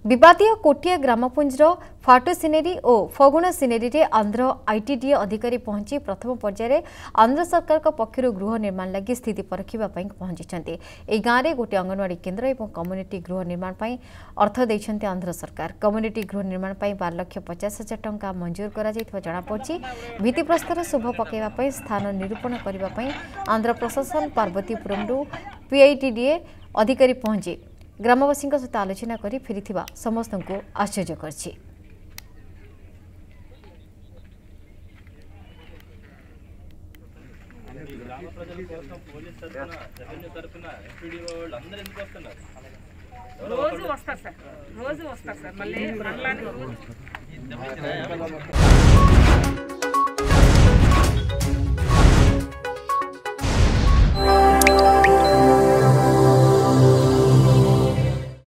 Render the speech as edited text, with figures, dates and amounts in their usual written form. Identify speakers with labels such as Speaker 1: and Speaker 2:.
Speaker 1: विवादीय कोटिया ग्रामपुंजर फाटो सिनेरी और फगुण सिनेरी रे आंध्र आईटीडीए अधिकारी पहुंची प्रथम पर्यायर आंध्र सरकार पक्षर गृह निर्माण लगी स्थिति परखा पहुंची। ए गाँव में गोटे अंगनवाड़ी केन्द्र और कम्युनिटी गृह निर्माण पर अर्थ देते आंध्र सरकार। कम्युनिटी गृह निर्माण पर 12,50,000 टंका मंजूर कर जमापड़ी। भित्तिप्रस्तर शुभ पकड़ स्थान निरूपण करने आंध्र प्रशासन पार्वतीपुरम पीआईटीडीए अधिकारी पहुंची ग्रामवासी सहित आलोचना कर फेरी समस्त को आश्चर्य कर।
Speaker 2: రోజు వస్తారు సార్ మళ్ళీ